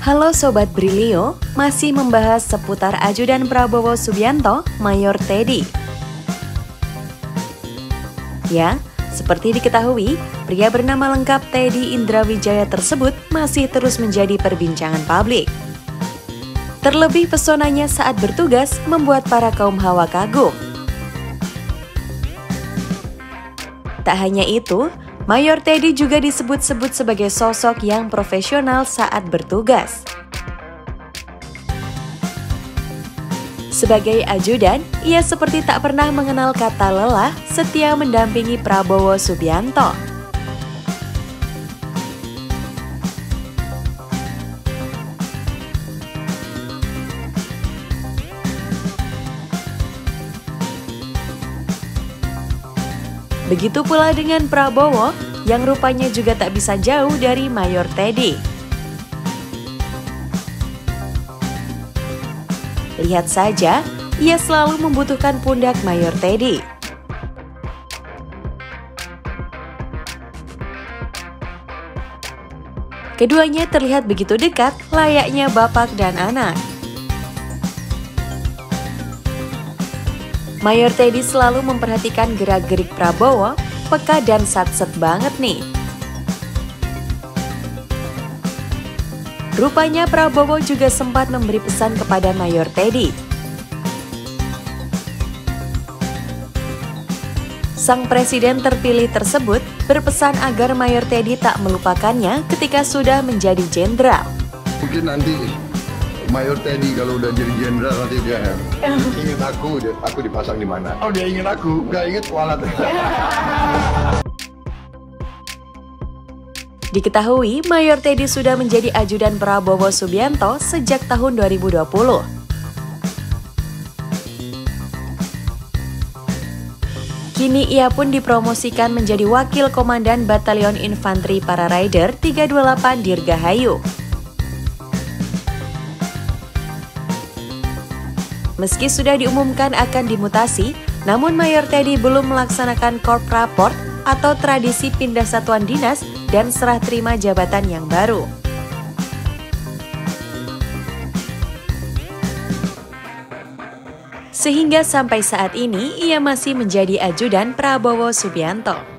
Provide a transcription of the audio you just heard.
Halo Sobat Brilio, masih membahas seputar ajudan Prabowo Subianto, Mayor Teddy. Ya, seperti diketahui, pria bernama lengkap Teddy Indrawijaya tersebut masih terus menjadi perbincangan publik. Terlebih pesonanya saat bertugas membuat para kaum hawa kagum. Tak hanya itu, Mayor Teddy juga disebut-sebut sebagai sosok yang profesional saat bertugas. Sebagai ajudan, ia seperti tak pernah mengenal kata lelah, setia mendampingi Prabowo Subianto. Begitu pula dengan Prabowo, yang rupanya juga tak bisa jauh dari Mayor Teddy. Lihat saja, ia selalu membutuhkan pundak Mayor Teddy. Keduanya terlihat begitu dekat, layaknya bapak dan anak. Mayor Teddy selalu memperhatikan gerak-gerik Prabowo, peka dan satset banget nih. Rupanya Prabowo juga sempat memberi pesan kepada Mayor Teddy. Sang presiden terpilih tersebut berpesan agar Mayor Teddy tak melupakannya ketika sudah menjadi jenderal. Mungkin nanti Mayor Teddy kalau udah jadi jenderal nanti dia ingin aku dipasang di mana? Oh, dia ingin aku, nggak inget kualat. Diketahui, Mayor Teddy sudah menjadi ajudan Prabowo Subianto sejak tahun 2020. Kini ia pun dipromosikan menjadi Wakil Komandan Batalion Infanteri Para Rider 328 Dirgahayu. Meski sudah diumumkan akan dimutasi, namun Mayor Teddy belum melaksanakan Corp Rapport atau tradisi pindah satuan dinas dan serah terima jabatan yang baru. Sehingga sampai saat ini ia masih menjadi ajudan Prabowo Subianto.